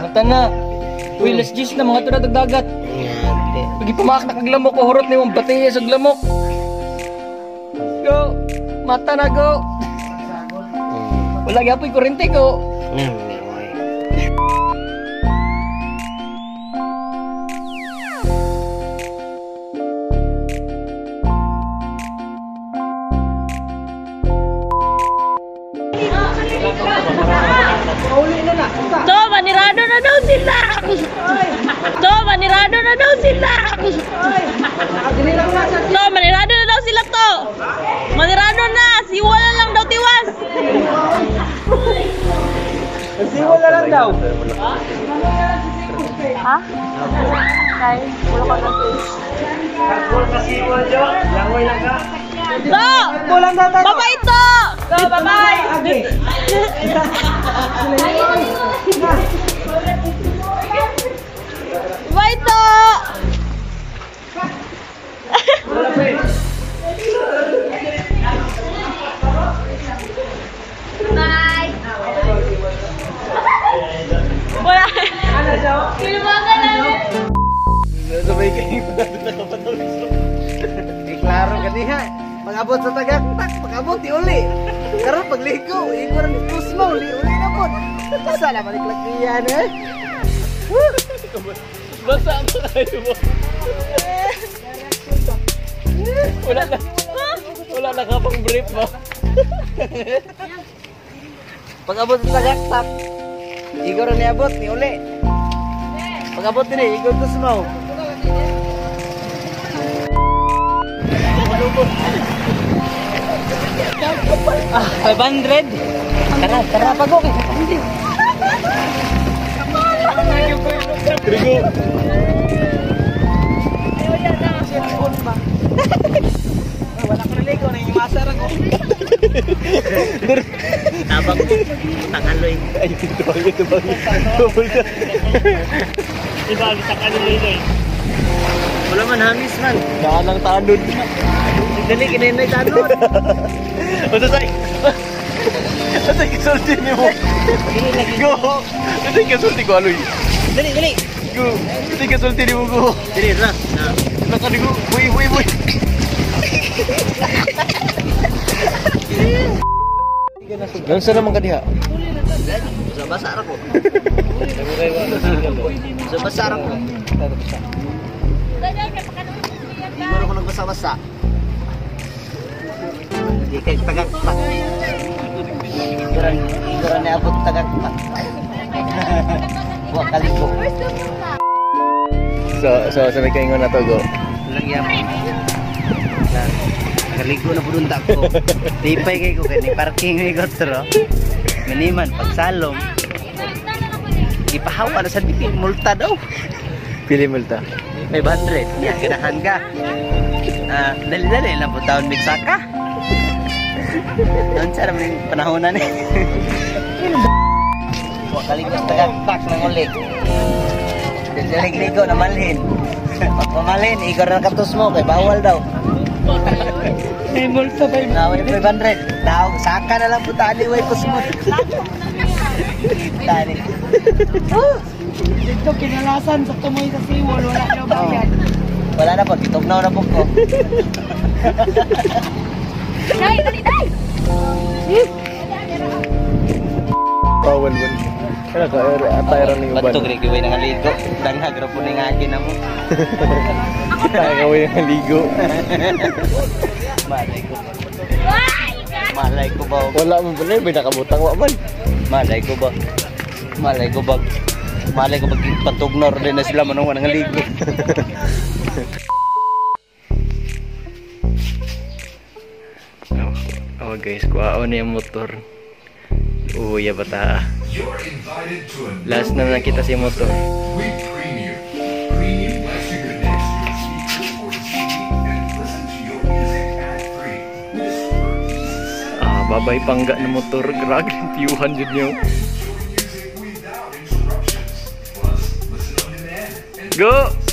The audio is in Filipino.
Mata na. Uy, let's gis na mga tunad dagat. Pagi pamaak na kaglamok ko, hurot na yung batihe sa glamok. Go! Mata na, go! Wala gapoy kurente ko. To, manirado na daw sila! To, manirado na daw sila! To, manirado na daw sila to! Manirado na! Siwala lang daw tiwas! Siwala lang daw. Ha? Kay, wala ka na to. To! Babay to! To, babay! Babay to! Bye! Wala! Kilumagan namin! Sabay kayo nakapatawis. Klaro ka niya. Pag-abot sa tagaktak, pag-abot di uli. Karon pagligo, ikaw rin itus mo, uli na po. Basa naman iklagkiyan eh. Basa ang kayo mo. Wala na kapang brief mo. Pag-abot sa tagaktak, ikaw rin iabot, ni uli. Pag-abot din eh, ikaw itus mo. 500. Tara pagok. Trigo. Wala ko naligo na yung masar ako. Tabang tangaloy. Ay, ito bang. Iba tangaloy na. Wala man hamis man. Daan ang tanod. Dali kinay tanod. Masasay. Masasay kasulti ni mo. Go. Masasay kasulti ko aloy. Dali. Go. Masasay kasulti ni mo go. Dali na. Nakaligo. Uy. Ganun sa naman ka diha? Sa basar ako. Sa basar ako. Siguro ko nagbasa-basa. Hindi kayo tagaktak. Siguro na abot tagaktak. Buwa kaligo. So sabi kayo na to go. Lagyan mo. Kaligo na pudunta ko. Tipay kayo ko kaya parking ko tro. Miniman pagsalom. Ipahawa na sa dipin. Multa daw. Pili multa? 500. Yan, ganahan ka. Dali-dali lang po taon migsaka. Doon siya naman yung panahonan eh. Wakaligos tagaktak ng ulit. Dali-ligo na malhin. Pag pamalhin, igor na katos mo kay bawal daw. May multa ba yun? Naway 500. Saka na lang po tali, way pus mo. Tali. Dito kinalasan sa tumoy sa siwol, wala na bayan. Wala na po, tugnaw na po ko. Dali! Bawal. Kaya atayran ng uban. Bato gawin ng aligo. Danghag ra po ning akin na mo. Gawin ng ligo. Malay ko ba? Wala mo pala, may nakabutang wa man. Malay ko ba? Malay ko patugnor din na sila manong ng aligo. Oh guys, kuhaon na yung motor. Uya bata. Last na nakita si motor. Babay pangga na motor. Grabe, tiyuhan dyan nyo. Go!